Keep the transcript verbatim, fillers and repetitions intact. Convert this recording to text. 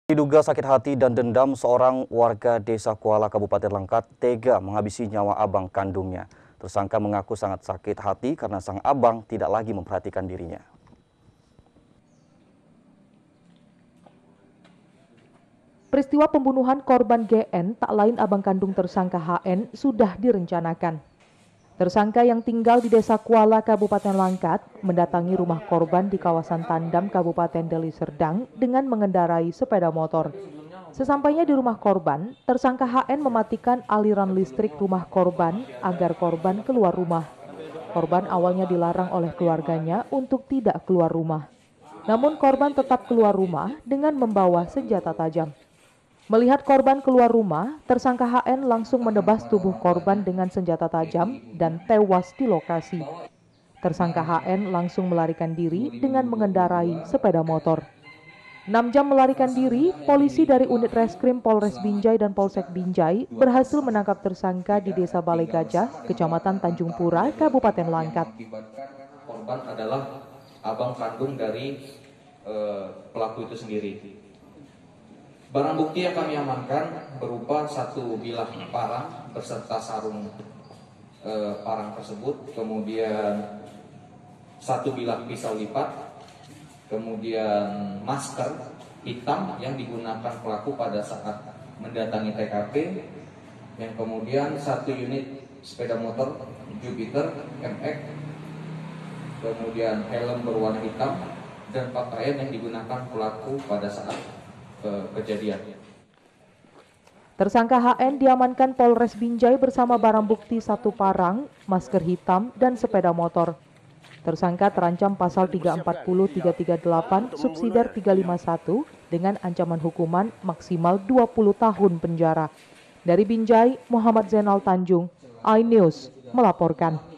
Diduga sakit hati dan dendam, seorang warga Desa Kuala, Kabupaten Langkat, tega menghabisi nyawa abang kandungnya. Tersangka mengaku sangat sakit hati karena sang abang tidak lagi memperhatikan dirinya. Peristiwa pembunuhan korban G N, tak lain abang kandung tersangka H N, sudah direncanakan. Tersangka yang tinggal di Desa Kuala, Kabupaten Langkat, mendatangi rumah korban di kawasan Tandam, Kabupaten Deli Serdang dengan mengendarai sepeda motor. Sesampainya di rumah korban, tersangka H N mematikan aliran listrik rumah korban agar korban keluar rumah. Korban awalnya dilarang oleh keluarganya untuk tidak keluar rumah. Namun korban tetap keluar rumah dengan membawa senjata tajam. Melihat korban keluar rumah, tersangka H N langsung menebas tubuh korban dengan senjata tajam dan tewas di lokasi. Tersangka H N langsung melarikan diri dengan mengendarai sepeda motor. Enam jam melarikan diri, polisi dari unit reskrim Polres Binjai dan Polsek Binjai berhasil menangkap tersangka di Desa Balai Gajah, Kecamatan Tanjung Pura, Kabupaten Langkat. Korban adalah abang kandung dari uh, pelaku itu sendiri. Barang bukti yang kami amankan berupa satu bilah parang beserta sarung e, parang tersebut, kemudian satu bilah pisau lipat, kemudian masker hitam yang digunakan pelaku pada saat mendatangi T K P, yang kemudian satu unit sepeda motor Jupiter M X, kemudian helm berwarna hitam, dan pakaian yang digunakan pelaku pada saat kejadian. Tersangka H N diamankan Polres Binjai bersama barang bukti satu parang, masker hitam, dan sepeda motor. Tersangka terancam pasal tiga ratus empat puluh, tiga ratus tiga puluh delapan, subsidiar tiga ratus lima puluh satu dengan ancaman hukuman maksimal dua puluh tahun penjara. Dari Binjai, Muhammad Zainal Tanjung, iNews melaporkan.